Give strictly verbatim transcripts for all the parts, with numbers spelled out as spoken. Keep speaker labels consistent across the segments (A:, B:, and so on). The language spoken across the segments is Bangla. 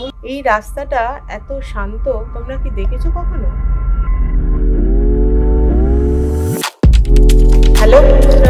A: এই রাস্তাটা এত শান্ত তোমরা কি দেখেছো কখনো? হ্যালো বন্ধুরা,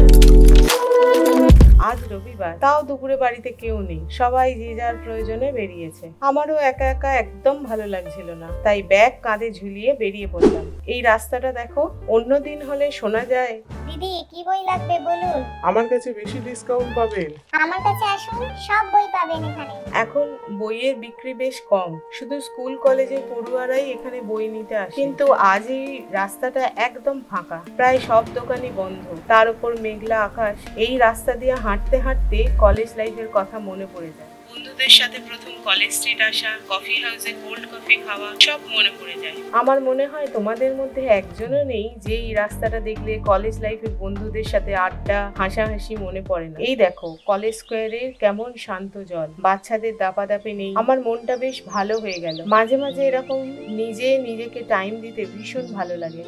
A: আজ রবিবার, তাও দুপুরে বাড়িতে কেউ নেই, সবাই যে যার প্রয়োজনে বেরিয়েছে। আমারও একা একা একদম ভালো লাগছিল না, তাই ব্যাগ কাঁধে ঝুলিয়ে বেরিয়ে পড়লাম। এই রাস্তাটা দেখো, অন্যদিন হলে শোনা যায়,
B: দিদি কি বই লাগবে বলুন,
C: আমার কাছে বেশি ডিসকাউন্ট পাবেন।
B: আমার কাছে আসুন, সব বই পাবেন এখানে।
A: এখন বইয়ের বিক্রি বেশ কম, শুধু স্কুল কলেজের পড়ুয়ারাই এখানে বই নিতে আসে। কিন্তু আজ এই রাস্তাটা একদম ফাঁকা, প্রায় সব দোকানই বন্ধ, তার উপর মেঘলা আকাশ। এই রাস্তা দিয়ে হাঁটতে হাঁটতে কলেজ লাইফের কথা মনে পড়ে যায়। বন্ধুদের সাথে প্রথম কলেজ স্ট্রিট আসা, কফি হাউসে কোল্ড কফি খাওয়া, সব মনে পড়ে যায়। আমার মনে হয় তোমাদের মধ্যে একজনও নেই যে এই রাস্তাটা দেখলে কলেজ লাইফের বন্ধুদের সাথে আড্ডা হাসাহাসি মনে পড়ে না। এই দেখো কলেজ স্কোয়ারের কেমন শান্ত জল, বাচ্চাদের দাপাদাপি নেই। আমার মনটা বেশ ভালো হয়ে গেল। মাঝে মাঝে এরকম নিজে নিজেকে টাইম দিতে ভীষণ ভালো লাগে।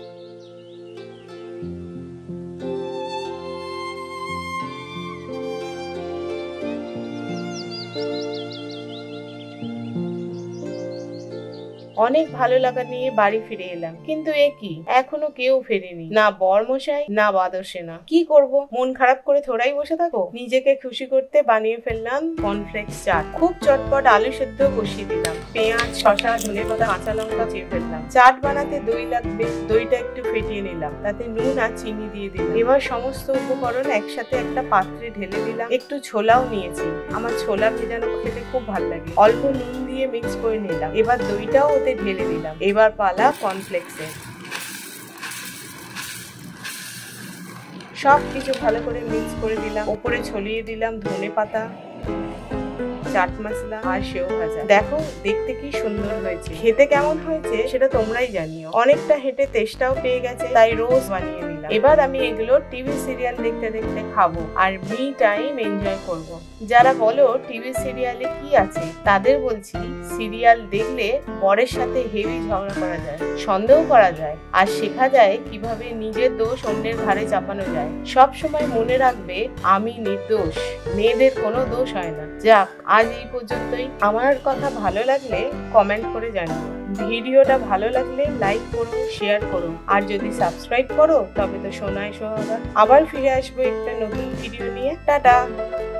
A: অনেক ভালো লাগা নিয়ে বাড়ি ফিরে এলাম, কিন্তু এ কি, এখনো কেউ ফেরেনি, না বরমশাই না বাদরসেনা। কি করব, মন খারাপ করে থোড়াই বসে থাকো? নিজেকে খুশি করতে বানিয়ে ফেললাম কর্নফ্লেক্স চাট। খুব চটপট আলু সেদ্ধ বসিয়ে দিলাম, পেঁয়াজ শসা ধনেপাতা কাঁচা লঙ্কা চেয়ে ফেললাম। চাট বানাতে দই লাগবে, দইটা একটু ফেটিয়ে নিলাম, তাতে নুন আর চিনি দিয়ে দিলাম। এবার সমস্ত উপকরণ একসাথে একটা পাত্রে ঢেলে দিলাম। একটু ছোলাও নিয়েছি, আমার ছোলা ভেজানো খেতে খুব ভালো লাগে। অল্প নুন দিয়ে মিক্স করে নিলাম। এবার দইটাও ওতে ঢেলে দিলাম। এবার পালা কর্নফ্লেক্সের। সব কিছু ভালো করে মিক্স করে দিলাম। ওপরে ছড়িয়ে দিলাম ধনেপাতা, চাট মশলা আর সেও ভাজা। দেখো দেখতে কি সুন্দর হয়েছে, খেতে কেমন হয়েছে সেটা তোমরাই জানিও। অনেকটা হেঁটে তেষ্টাও পেয়ে গেছে, তাই রোজ বানিয়ে নিলাম। এবার আমি এগুলো টিভি সিরিয়াল দেখতে দেখতে খাবো আর মি টাইম এনজয় করব। যারা বলো টিভি সিরিয়ালে কি আছে, তাদের বলছি, সিরিয়াল দেখলে বরের সাথে হেভি ঝগড়া করা যায়, সন্দেহ করা যায়, আর শেখা যায় কিভাবে নিজের দোষ অন্যের ঘাড়ে চাপানো যায়। সব সময় মনে রাখবে, আমি নির্দোষ, মেয়েদের কোনো দোষ হয় না। যাক, আজ এই পর্যন্তই। আমার কথা ভালো লাগলে কমেন্ট করে জানিও। ভিডিওটা ভালো লাগলে লাইক করো, শেয়ার করো, আর যদি সাবস্ক্রাইব করো তবে তো সোনায় সোহাগা। আবার ফিরে আসবো একটা নতুন ভিডিও নিয়ে। টাটা।